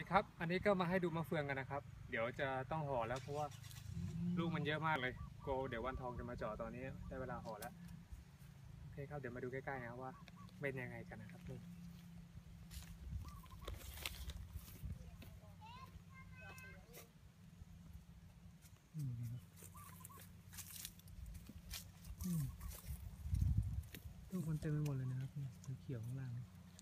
ครับอันนี้ก็มาให้ดูมะเฟืองกันนะครับเดี๋ยวจะต้องห่อแล้วเพราะว่าลูกมันเยอะมากเลยโกเดี๋ยววันทองจะมาเจาะตอนนี้ได้เวลาห่อแล้วโอเคครับเดี๋ยวมาดูใกล้ๆนะว่าเป็นยังไงกันนะครับนี่ลูกมันเต็มไปหมดเลยนะครับสีเขียวข้างล่าง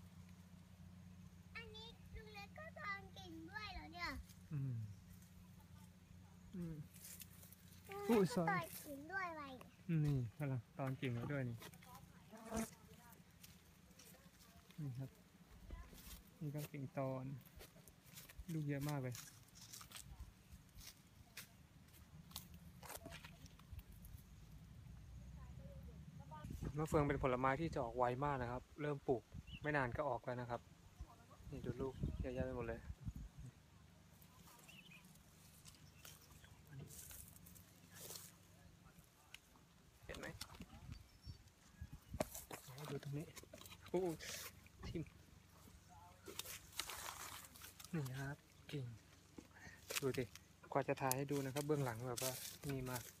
อันนี้ลุงเล็กก็ทานกิ่งด้วยเหรอเนี่ยผู้ลุงสเล็กอนก็ต่อยกิ่งด้วยไว้นี่กำลังตอนกิ่งแล้วด้วยนี่นี่ครับนี่ก็กิ่งตอนลูกเยอะมากเลยมะเฟืองเป็นผลไม้ที่จะออกไวมากนะครับเริ่มปลูกไม่นานก็ออกแล้วนะครับนี่ดูลูกเยอะแยะไปหมดเลยเห็นไหมดูตรงนี้โอ้ทิมนี่ครับกิ่งดูดิกว่าจะถ่ายให้ดูนะครับเบื้องหลังแบบว่านี่มาก